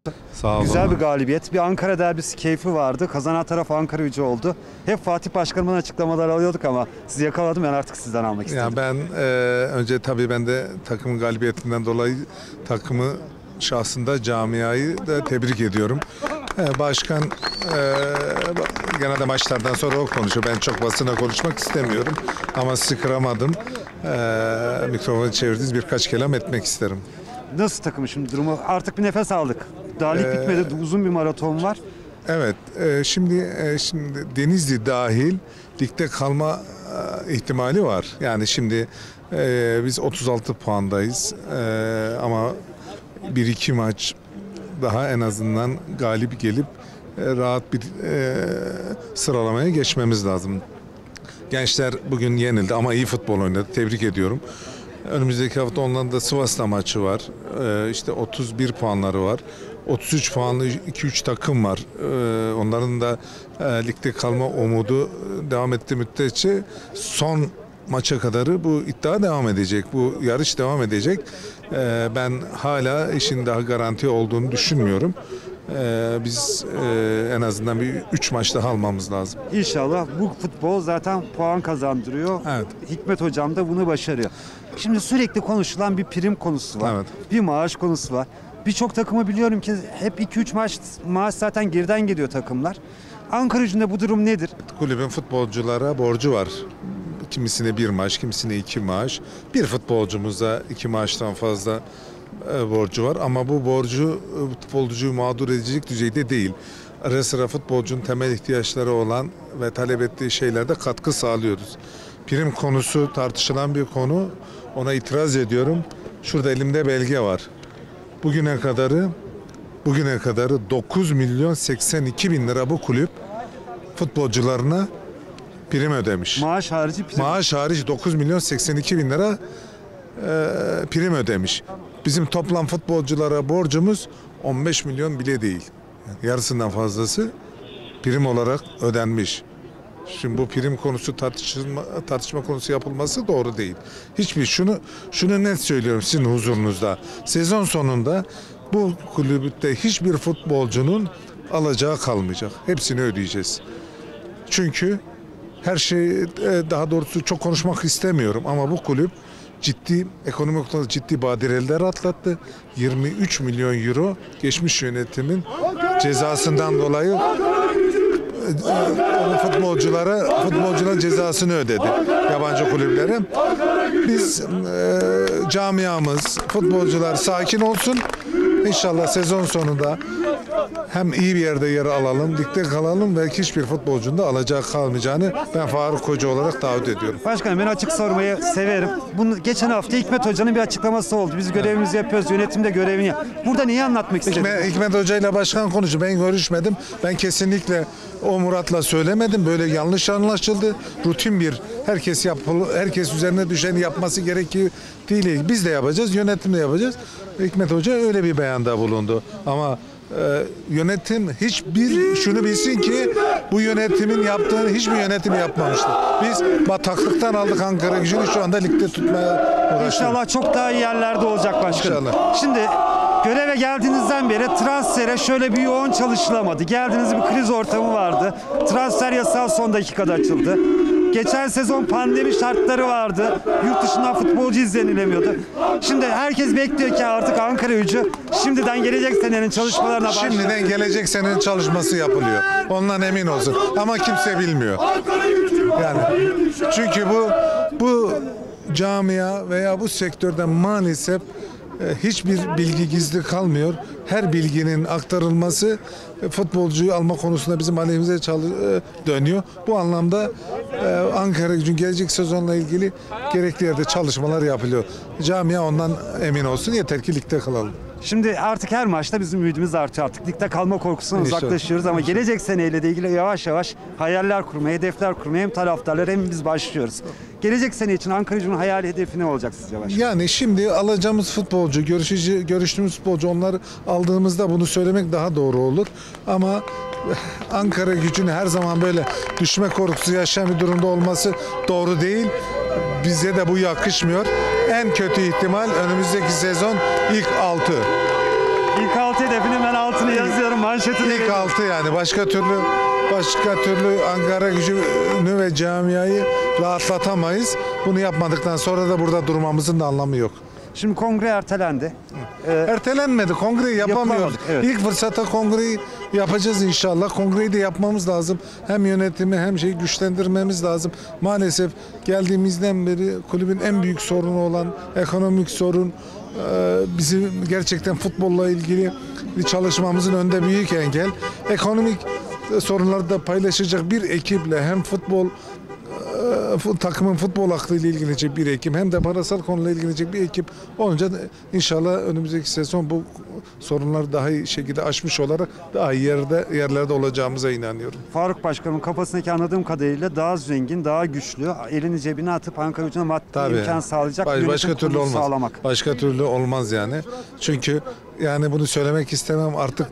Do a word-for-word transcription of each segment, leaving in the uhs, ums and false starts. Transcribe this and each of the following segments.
Sağ olun. Güzel bir galibiyet. Bir Ankara derbisi keyfi vardı. Kazanan taraf Ankaragücü oldu. Hep Fatih Başkanım'dan açıklamalar alıyorduk ama sizi yakaladım, ben artık sizden almak istedim. Yani ben e, önce tabii ben de takımın galibiyetinden dolayı takımı şahsında camiayı da tebrik ediyorum. E, başkan e, genelde maçlardan sonra o konuşuyor. Ben çok basına konuşmak istemiyorum ama sizi kıramadım. E, mikrofonu çevirdiniz, birkaç kelam etmek isterim. Nasıl takım şimdi durumu? Artık bir nefes aldık. Daha lig Ee, bitmedi. Uzun bir maraton var. Evet, e, şimdi e, şimdi Denizli dahil ligde kalma e, ihtimali var. Yani şimdi e, biz otuz altı puandayız e, ama bir iki maç daha en azından galip gelip e, rahat bir e, sıralamaya geçmemiz lazım. Gençler bugün yenildi ama iyi futbol oynadı. Tebrik ediyorum. Önümüzdeki hafta onların da Sivas'ta maçı var. Ee, işte otuz bir puanları var. otuz üç puanlı iki üç takım var. Ee, onların da e, ligde kalma umudu devam ettiği müddetçe son maça kadar bu iddia devam edecek. Bu yarış devam edecek. Ee, ben hala işin daha garanti olduğunu düşünmüyorum. Ee, biz e, en azından bir üç maç daha almamız lazım. İnşallah bu futbol zaten puan kazandırıyor. Evet. Hikmet Hocam da bunu başarıyor. Şimdi sürekli konuşulan bir prim konusu var. Evet. Bir maaş konusu var. Birçok takımı biliyorum ki hep iki üç maç maaş zaten geriden geliyor takımlar. Ankaragücü'nde bu durum nedir? Kulübün futbolculara borcu var. Kimisine bir maaş, kimisine iki maaş. Bir futbolcumuza iki maaştan fazla e, borcu var. Ama bu borcu e, futbolcuyu mağdur edecek düzeyde değil. Ara sıra futbolcunun temel ihtiyaçları olan ve talep ettiği şeylerde katkı sağlıyoruz. Prim konusu tartışılan bir konu. Ona itiraz ediyorum. Şurada elimde belge var. Bugüne kadarı bugüne kadarı dokuz milyon seksen iki bin lira bu kulüp futbolcularına prim ödemiş. Maaş harici prim. Maaş hariç dokuz milyon seksen iki bin lira e, prim ödemiş. Bizim toplam futbolculara borcumuz on beş milyon bile değil. Yani yarısından fazlası prim olarak ödenmiş. Şimdi bu prim konusu tartışma, tartışma konusu yapılması doğru değil. Hiçbir şunu şunu net söylüyorum sizin huzurunuzda. Sezon sonunda bu kulüpte hiçbir futbolcunun alacağı kalmayacak. Hepsini ödeyeceğiz. Çünkü her şey, daha doğrusu çok konuşmak istemiyorum ama bu kulüp ciddi ekonomik olarak ciddi badireler atlattı. yirmi üç milyon euro geçmiş yönetimin cezasından dolayı futbolculara futbolcuların cezasını ödedi yabancı kulüplere. Biz e, camiamız, futbolcular sakin olsun. İnşallah sezon sonunda hem iyi bir yerde yer alalım, ligde kalalım ve hiçbir futbolcunun da alacağı kalmayacağını ben Faruk Hoca olarak davet ediyorum. Başkanım, ben açık sormayı severim. Bunu geçen hafta Hikmet Hoca'nın bir açıklaması oldu. Biz görevimizi yapıyoruz, yönetim de görevini yap. Burada neyi anlatmak istedim? Hikmet, Hikmet Hoca ile başkan konuştu. Ben görüşmedim. Ben kesinlikle o Murat'la söylemedim. Böyle yanlış anlaşıldı. Rutin bir herkes yapılı, herkes üzerine düşeni yapması gerekiyor değil. Biz de yapacağız, yönetim de yapacağız. Hikmet Hoca öyle bir beyanda bulundu. Ama Ee, yönetim hiçbir şunu bilsin ki bu yönetimin yaptığını hiçbir yönetim yapmamıştı. Biz bataklıktan aldık Ankaragücü'nü, şu anda ligde tutmaya uğraşıyoruz. İnşallah çok daha iyi yerlerde olacak başkanım. İnşallah. Şimdi göreve geldiğinizden beri transfere şöyle bir yoğun çalışılamadı. Geldiğiniz bir kriz ortamı vardı. Transfer yasağı son dakikada açıldı. Geçen sezon pandemi şartları vardı. Yurt dışından futbolcu izlenilemiyordu. Şimdi herkes bekliyor ki artık Ankaragücü şimdiden gelecek senenin çalışmalarına başlasın. Şimdiden gelecek senenin çalışması yapılıyor. Ondan emin olsun. Ama kimse bilmiyor. Yani çünkü bu bu camia veya bu sektörde maalesef hiçbir bilgi gizli kalmıyor. Her bilginin aktarılması futbolcuyu alma konusunda bizim aleyhimize dönüyor. Bu anlamda Ankaragücü'nün gelecek sezonla ilgili gerekli yerde çalışmalar yapılıyor. Camia ondan emin olsun. Yeter ki ligde kalalım. Şimdi artık her maçta bizim ümidimiz artıyor. Artık ligde kalma korkusundan İnşallah. uzaklaşıyoruz ama gelecek seneyle de ilgili yavaş yavaş hayaller kurmaya, hedefler kurmaya hem taraftarlar hem biz başlıyoruz. Gelecek sene için Ankaragücü'nün hayali hedefi ne olacak sizce başkanım? Yani şimdi alacağımız futbolcu, görüşücü, görüştüğümüz futbolcu, onları aldığımızda bunu söylemek daha doğru olur. Ama Ankaragücü'nün her zaman böyle düşme korkusu yaşayan bir durumda olması doğru değil. Bize de bu yakışmıyor. En kötü ihtimal önümüzdeki sezon ilk altı. İlk altı hedefin hemen altını yazıyorum. Manşetini İlk altı yani başka türlü başka türlü Ankara Gücü'nü ve camiayı rahatlatamayız. Bunu yapmadıktan sonra da burada durmamızın da anlamı yok. Şimdi kongre ertelendi. Ee, Ertelenmedi. Kongreyi yapamıyoruz. Yapamadık, evet. İlk fırsatta kongreyi yapacağız inşallah. Kongreyi de yapmamız lazım. Hem yönetimi hem şeyi güçlendirmemiz lazım. Maalesef geldiğimizden beri kulübün en büyük sorunu olan ekonomik sorun, e, bizim gerçekten futbolla ilgili çalışmamızın önünde büyük engel. Ekonomik sorunları da paylaşacak bir ekiple hem futbol e, takımın futbol aklıyla ilgilenecek bir ekip hem de parasal konuyla ilgilenecek bir ekip olunca inşallah önümüzdeki sezon bu sorunları daha iyi şekilde aşmış olarak daha iyi yerde yerlerde olacağımıza inanıyorum. Faruk Başkan'ın kafasındaki anladığım kadarıyla daha zengin, daha güçlü, elini cebine atıp Ankara Gücü'ne maddi Tabii. imkan sağlayacak Baş- bir başka yönetim türlü kurulu olmaz. sağlamak. Başka türlü olmaz yani. Çünkü yani bunu söylemek istemem artık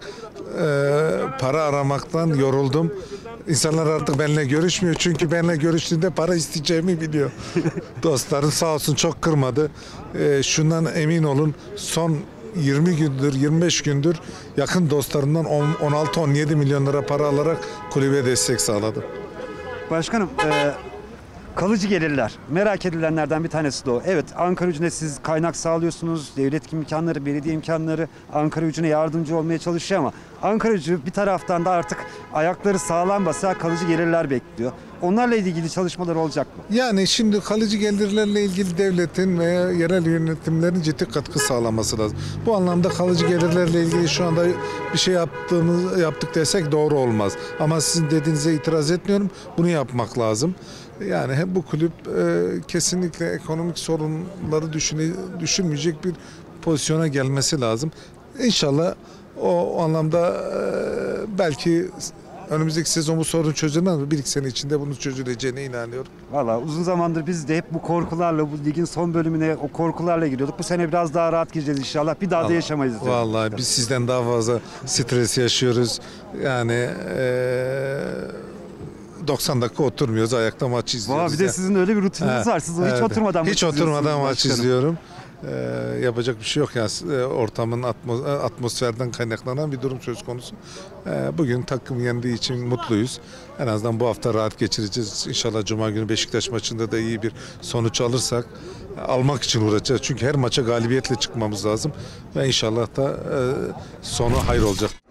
e, para aramaktan yoruldum. İnsanlar artık benimle görüşmüyor çünkü benimle görüştüğünde para isteyeceğimi biliyor. Dostlarım sağ olsun çok kırmadı. E, şundan emin olun son yirmi gündür, yirmi beş gündür yakın dostlarımdan on altı on yedi milyon lira para alarak kulübe destek sağladım. Başkanım, e, kalıcı gelirler. Merak edilenlerden bir tanesi de o. Evet, Ankara Gücü'ne siz kaynak sağlıyorsunuz. Devlet imkanları, belediye imkanları Ankara Gücü'ne yardımcı olmaya çalışıyor ama Ankara Gücü bir taraftan da artık ayakları sağlam basa kalıcı gelirler bekliyor. Onlarla ilgili çalışmalar olacak mı? Yani şimdi kalıcı gelirlerle ilgili devletin veya yerel yönetimlerin ciddi katkı sağlaması lazım. Bu anlamda kalıcı gelirlerle ilgili şu anda bir şey yaptığımız yaptık desek doğru olmaz. Ama sizin dediğinize itiraz etmiyorum. Bunu yapmak lazım. Yani hep bu kulüp e, kesinlikle ekonomik sorunları düşüne, düşünmeyecek bir pozisyona gelmesi lazım. İnşallah o, o anlamda e, belki önümüzdeki sezon bu sorun çözülmez mi? Bir iki sene içinde bunun çözüleceğine inanıyorum. Valla uzun zamandır biz de hep bu korkularla, bu ligin son bölümüne o korkularla giriyorduk. Bu sene biraz daha rahat gireceğiz inşallah. Bir daha da yaşamayız diyorum. Vallahi biz sizden daha fazla stres yaşıyoruz. Yani eee doksan dakika oturmuyoruz. Ayakta maç izliyoruz. Valla bir de ya. sizin öyle bir rutininiz Ha, var. Siz hiç evet. oturmadan maç Hiç oturmadan izliyorsunuz maç başkanım. izliyorum. Ee, yapacak bir şey yok ya. Yani. Ortamın atmo- atmosferden kaynaklanan bir durum söz konusu. Ee, bugün takım yendiği için mutluyuz. En azından bu hafta rahat geçireceğiz. İnşallah Cuma günü Beşiktaş maçında da iyi bir sonuç alırsak almak için uğraşacağız. Çünkü her maça galibiyetle çıkmamız lazım ve inşallah da e, sonu hayır olacak.